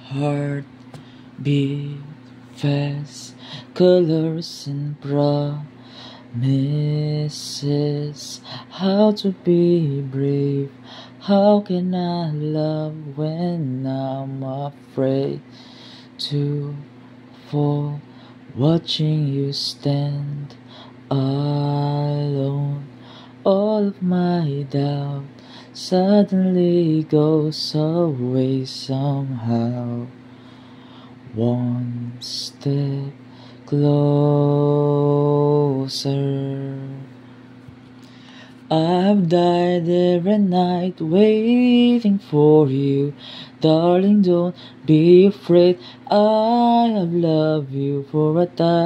Heart beat fast, colors and promises. How to be brave? How can I love when I'm afraid to fall? Watching you stand alone, all of my doubt suddenly goes away somehow. One step closer. I've died every night waiting for you. Darling, don't be afraid. I have loved you for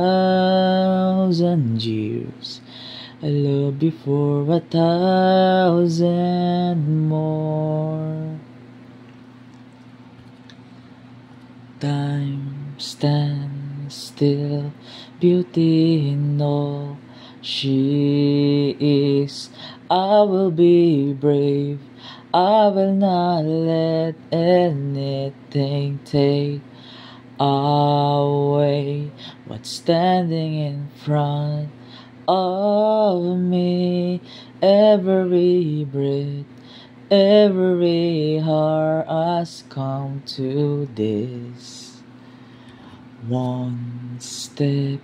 1,000 years. I love you for 1,000 more. Time stands still, beauty in all she is. I will be brave, I will not let anything take away what's standing in front of me. Every breath, every heart has come to this. One step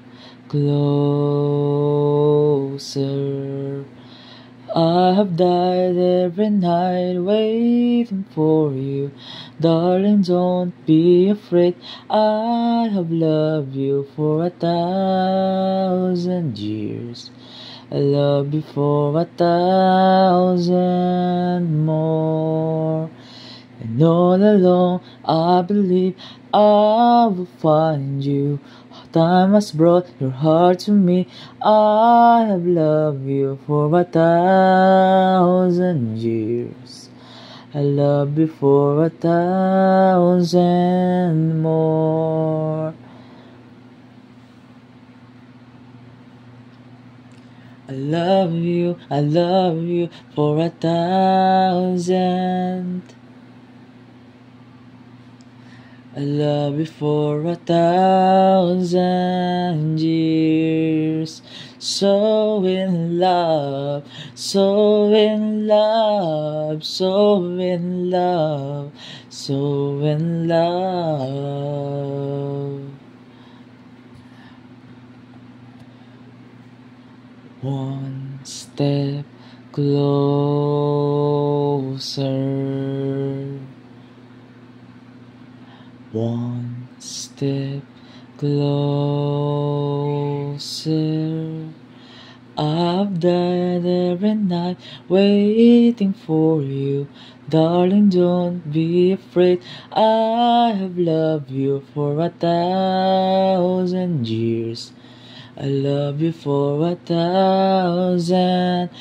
closer. I have died every night waiting for you. Darling, don't be afraid. I have loved you for 1,000 years. I love you for 1,000 more. And all along I believe I will find you. Time has brought your heart to me. I have loved you for 1,000 years. I love you for 1,000 more. I love you for 1,000. I love you for 1,000 years. So in love, so in love, so in love, so in love. One step closer. One step closer. I've died every night waiting for you. Darling, don't be afraid. I have loved you for 1,000 years. I love you for 1,000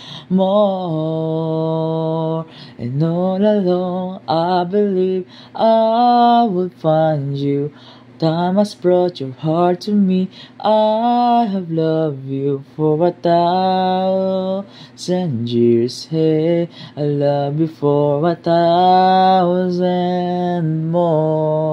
more. And all along I believe I will find you. Time has brought your heart to me. I have loved you for 1,000 years. Hey, I love you for 1,000 more.